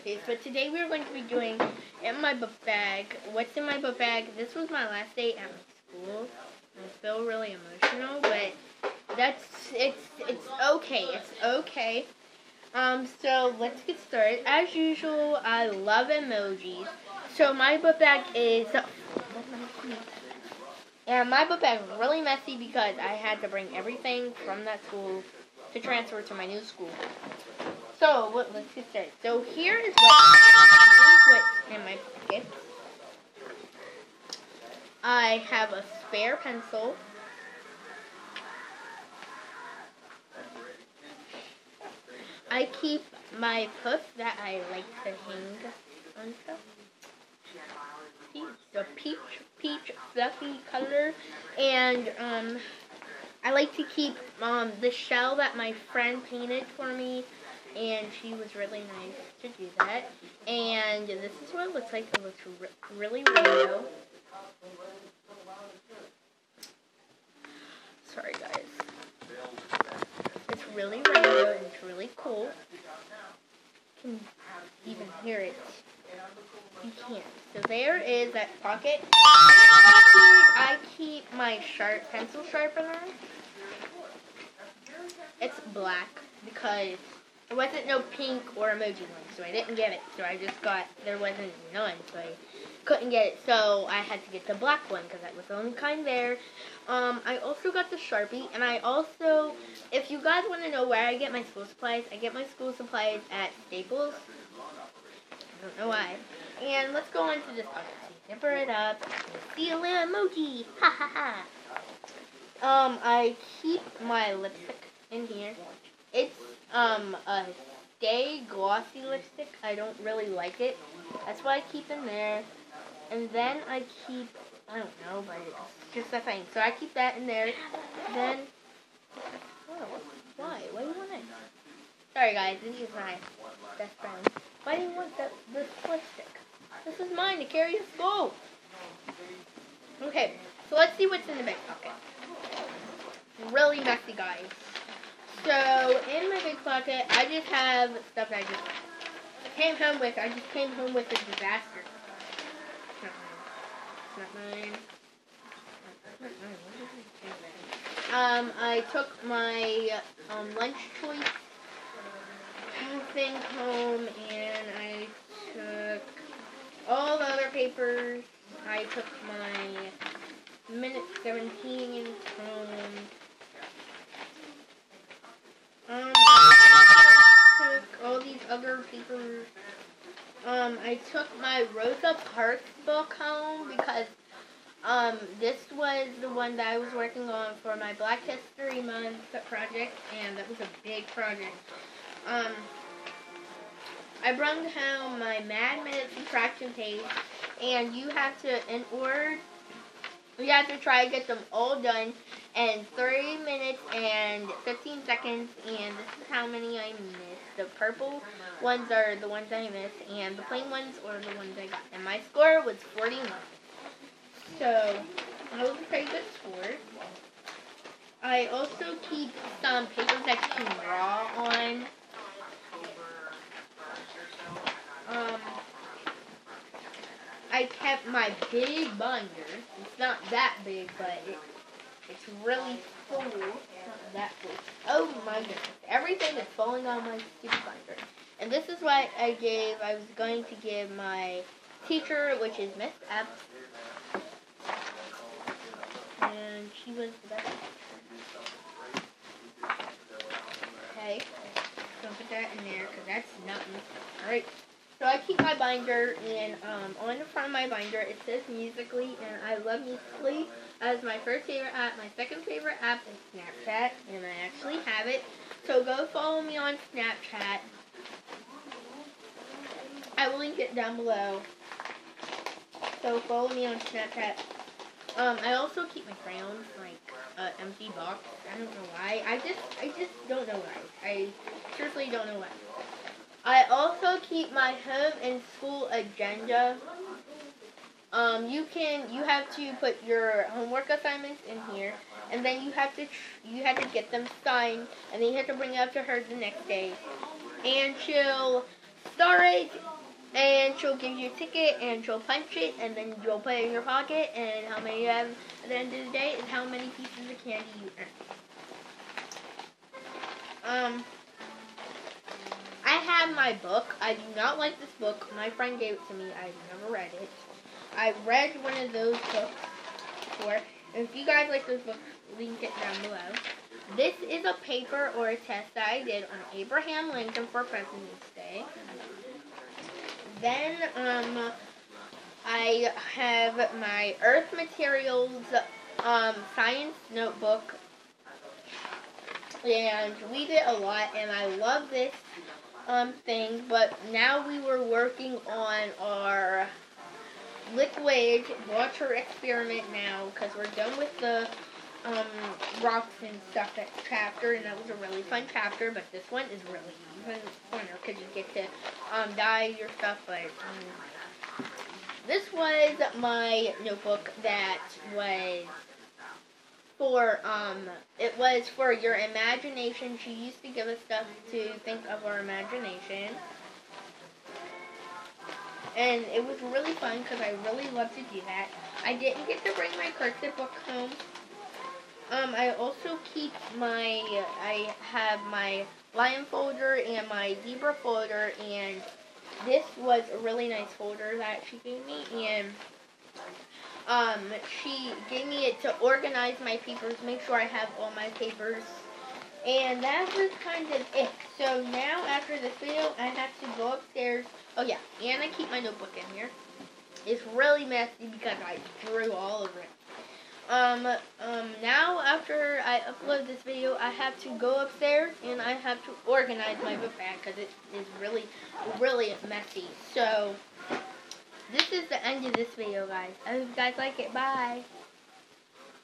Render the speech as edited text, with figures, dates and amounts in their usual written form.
face, but today we're going to be doing in my book bag. What's in my book bag? This was my last day at my school. I feel really emotional, but it's okay. It's okay. So let's get started. As usual, I love emojis. So my book bag is my book bag is really messy because I had to bring everything from that school to transfer to my new school. So let's get started. So here is what's in my pocket. I have a spare pencil. I keep my puff that I like to hang on stuff. The peach fluffy color, and I like to keep the shell that my friend painted for me, and she was really nice to do that. And this is what it looks like. It looks really rainbow. Sorry guys. It's really rainbow and it's really cool. You can even hear it. You can't. So there is that pocket. I keep my pencil sharpener. It's black because there wasn't no pink or emoji one, so I didn't get it. So I just there wasn't none, so I couldn't get it. So I had to get the black one because that was the only kind there. I also got the Sharpie, and I also, if you guys want to know where I get my school supplies, I get my school supplies at Staples. I don't know why. And let's go into this pocket. So zipper it up. See a little emoji. Ha ha ha. I keep my lipstick in here. It's a Stay Glossy lipstick. I don't really like it. That's why I keep in there. And then I keep, I don't know, but it's just a thing. So I keep that in there. Then, why? Why do you want it? Sorry guys, this is my best friend. Why do you want this lipstick? This is mine to carry to school. Okay, so let's see what's in the big pocket. Really messy, guys. So, in my big pocket, I just have stuff that I just came home with. I just came home with a disaster. It's not mine. I took my lunch choice thing home, and I took all the other papers. I took my minute 17 home. I took all these other papers. I took my Rosa Parks book home because this was the one that I was working on for my Black History Month project, and that was a big project. I brought home my Mad Minute subtraction page, and you have to, you have to try to get them all done in 3 minutes and 15 seconds, and this is how many I missed. The purple ones are the ones I missed, and the plain ones are the ones I got. And my score was 41. So, that was a pretty good score. I also keep some papers that you can draw on. I kept my big binder. It's not that big, but it's really full. It's not that full. Oh my goodness. Everything is falling on my stupid binder. And this is what I was going to give my teacher, which is Miss F. And she was the best teacher. Okay. Don't put that in there because that's nothing. Alright. So I keep my binder, and on the front of my binder it says Musical.ly, and I love Musical.ly as my first favorite app. My second favorite app is Snapchat, and I actually have it. So go follow me on Snapchat. I will link it down below. So follow me on Snapchat. I also keep my crayons, like, empty box. I don't know why. I just don't know why. I seriously don't know why. I also keep my home and school agenda. You have to put your homework assignments in here, and then you have to get them signed, and then you have to bring it up to her the next day, and she'll start it And she'll give you a ticket, and she'll punch it, and then you'll put it in your pocket, and how many you have at the end of the day is how many pieces of candy you earn. I have my book. I do not like this book. My friend gave it to me. I've never read it. I read one of those books before. If you guys like those books, link it down below. This is a paper or a test that I did on Abraham Lincoln for President's Day. Then, I have my Earth Materials, science notebook. And we did a lot, and I love this, thing. But now we were working on our liquid water experiment now, because we're done with the rocks and stuff that chapter, and that was a really fun chapter. But this one is really even funner because you get to dye your stuff. But this was my notebook that was for it was for your imagination. She used to give us stuff to think of our imagination. And it was really fun because I really love to do that. I didn't get to bring my cursive book home. I also keep I have my lion folder and my zebra folder, and this was a really nice folder that she gave me, and she gave me it to organize my papers, make sure I have all my papers. And that was kind of it. So now, after this video, I have to go upstairs. Oh yeah, and I keep my notebook in here. It's really messy because I drew all over it. Now after I upload this video, I have to go upstairs and I have to organize my book bag because it is really, really messy. So, this is the end of this video, guys. I hope you guys like it. Bye.